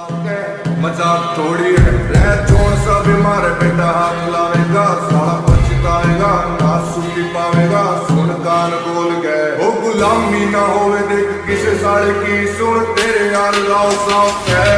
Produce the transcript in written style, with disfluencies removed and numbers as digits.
मजाक थोड़ी है रह छोड़ सब मारे बेटा हाथ लावेगा साला पछताएगा ना सुनी पावेगा सुन कान बोल गए वो गुलामी ना होवे देख किसे साले की सुन तेरे यार लाओ साफ है।